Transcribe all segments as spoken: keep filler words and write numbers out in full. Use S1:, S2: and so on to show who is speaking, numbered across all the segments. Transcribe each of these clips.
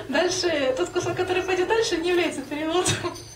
S1: Дальше, тот кусок, который пойдет дальше, не является переводом.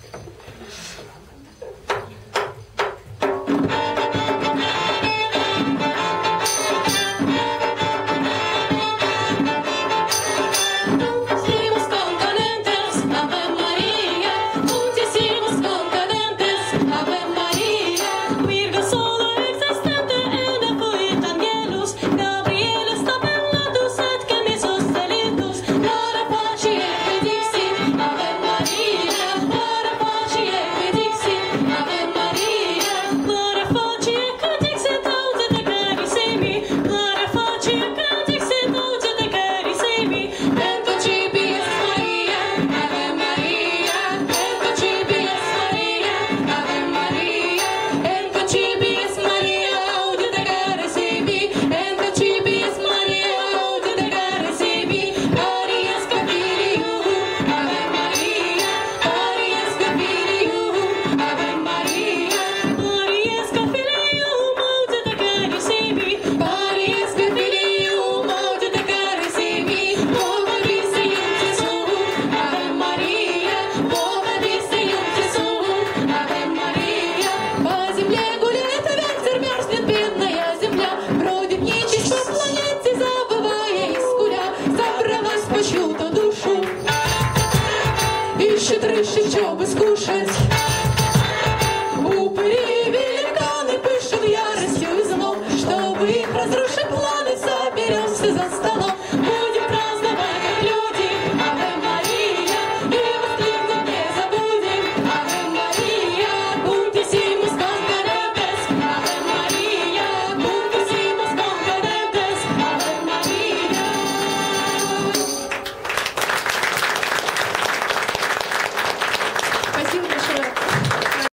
S2: Чтобы скушать, упыри великаны пышут яростью и злом. Чтобы их разрушить планы, соберемся за столом. Будем праздновать, как люди, Аве Мария, и воскликнуть не забудем. Аве Мария, пунктисимус конкадентес. Аве Мария, пунктисимус конкадентес. Аве Мария.
S1: Спасибо.